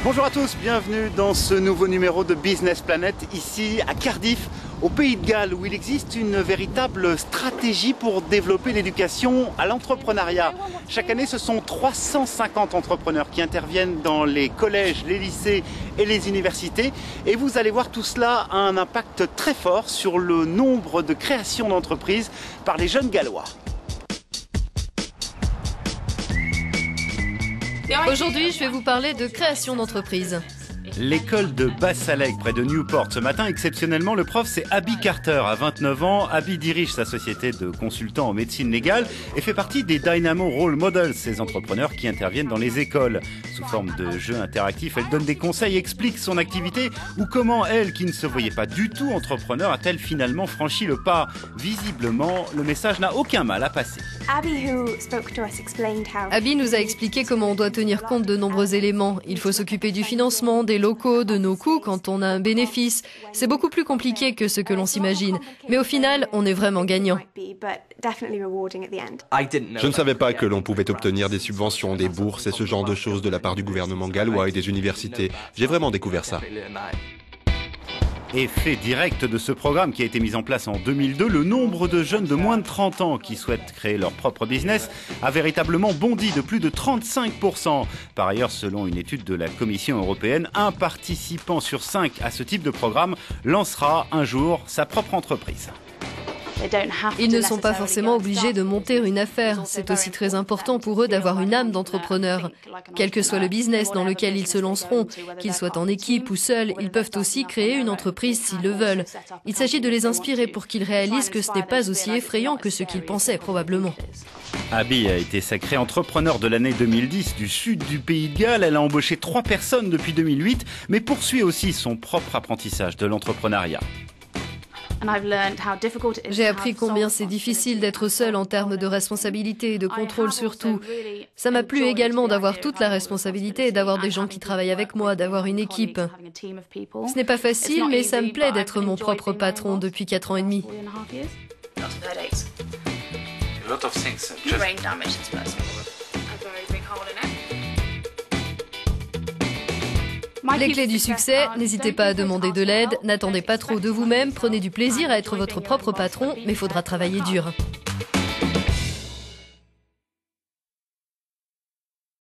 Bonjour à tous, bienvenue dans ce nouveau numéro de Business Planet, ici à Cardiff, au Pays de Galles, où il existe une véritable stratégie pour développer l'éducation à l'entrepreneuriat. Chaque année, ce sont 350 entrepreneurs qui interviennent dans les collèges, les lycées et les universités. Et vous allez voir, tout cela a un impact très fort sur le nombre de créations d'entreprises par les jeunes Gallois. Aujourd'hui, je vais vous parler de création d'entreprise. L'école de Bassaleg, près de Newport. Ce matin, exceptionnellement, le prof, c'est Abby Carter. À 29 ans, Abby dirige sa société de consultants en médecine légale et fait partie des Dynamo Role Models, ces entrepreneurs qui interviennent dans les écoles. Sous forme de jeux interactifs, elle donne des conseils, explique son activité ou comment elle, qui ne se voyait pas du tout entrepreneur, a-t-elle finalement franchi le pas. Visiblement, le message n'a aucun mal à passer. Abby nous a expliqué comment on doit tenir compte de nombreux éléments. Il faut s'occuper du financement, des locaux, de nos coûts quand on a un bénéfice. C'est beaucoup plus compliqué que ce que l'on s'imagine. Mais au final, on est vraiment gagnant. Je ne savais pas que l'on pouvait obtenir des subventions, des bourses et ce genre de choses de la part du gouvernement gallois et des universités. J'ai vraiment découvert ça. Effet direct de ce programme qui a été mis en place en 2002, le nombre de jeunes de moins de 30 ans qui souhaitent créer leur propre business a véritablement bondi de plus de 35%. Par ailleurs, selon une étude de la Commission européenne, un participant sur 5 à ce type de programme lancera un jour sa propre entreprise. Ils ne sont pas forcément obligés de monter une affaire. C'est aussi très important pour eux d'avoir une âme d'entrepreneur. Quel que soit le business dans lequel ils se lanceront, qu'ils soient en équipe ou seuls, ils peuvent aussi créer une entreprise s'ils le veulent. Il s'agit de les inspirer pour qu'ils réalisent que ce n'est pas aussi effrayant que ce qu'ils pensaient probablement. Abby a été sacrée entrepreneur de l'année 2010 du sud du Pays de Galles. Elle a embauché 3 personnes depuis 2008, mais poursuit aussi son propre apprentissage de l'entrepreneuriat. J'ai appris combien c'est difficile d'être seul en termes de responsabilité et de contrôle surtout. Ça m'a plu également d'avoir toute la responsabilité et d'avoir des gens qui travaillent avec moi, d'avoir une équipe. Ce n'est pas facile, mais ça me plaît d'être mon propre patron depuis 4 ans et demi. Les clés du succès, n'hésitez pas à demander de l'aide, n'attendez pas trop de vous-même, prenez du plaisir à être votre propre patron, mais il faudra travailler dur.